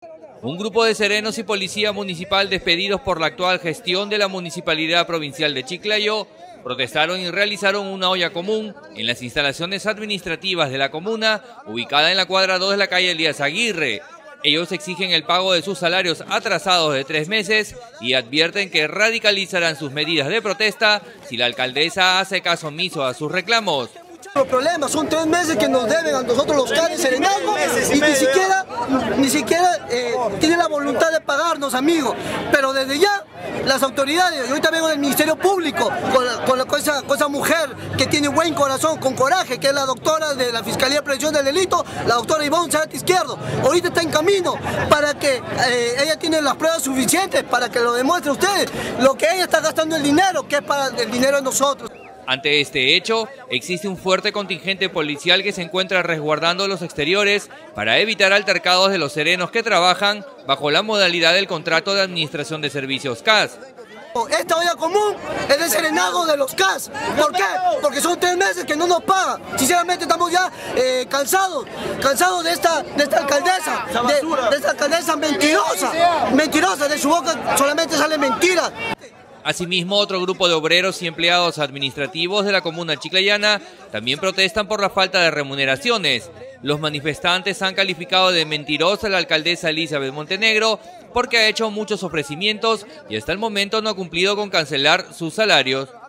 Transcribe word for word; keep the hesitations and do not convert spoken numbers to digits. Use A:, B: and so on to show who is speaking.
A: Un grupo de serenos y policía municipal despedidos por la actual gestión de la Municipalidad Provincial de Chiclayo protestaron y realizaron una olla común en las instalaciones administrativas de la comuna, ubicada en la cuadra dos de la calle Elías Aguirre. Ellos exigen el pago de sus salarios atrasados de tres meses y advierten que radicalizarán sus medidas de protesta si la alcaldesa hace caso omiso a sus reclamos.
B: Los problemas son tres meses que nos deben a nosotros los CAS de Serenazgo y ni siquiera, ni siquiera eh, tienen la voluntad de pagarnos, amigos. Pero desde ya, las autoridades, y ahorita vengo del Ministerio Público, con, la, con, la, con, esa, con esa mujer que tiene buen corazón, con coraje, que es la doctora de la Fiscalía de Prevención del Delito, la doctora Ivonne Zárate Izquierdo. Ahorita está en camino para que eh, ella tiene las pruebas suficientes para que lo demuestre a ustedes, lo que ella está gastando el dinero, que es para el dinero de nosotros.
A: Ante este hecho, existe un fuerte contingente policial que se encuentra resguardando los exteriores para evitar altercados de los serenos que trabajan bajo la modalidad del contrato de administración de servicios C A S.
B: Esta olla común es de Serenazgo de los C A S. ¿Por qué? Porque son tres meses que no nos pagan. Sinceramente estamos ya eh, cansados, cansados de esta, de esta alcaldesa, de, de esta alcaldesa mentirosa, mentirosa, de su boca solamente sale mentira.
A: Asimismo, otro grupo de obreros y empleados administrativos de la comuna chiclayana también protestan por la falta de remuneraciones. Los manifestantes han calificado de mentirosa a la alcaldesa Elizabeth Montenegro porque ha hecho muchos ofrecimientos y hasta el momento no ha cumplido con cancelar sus salarios.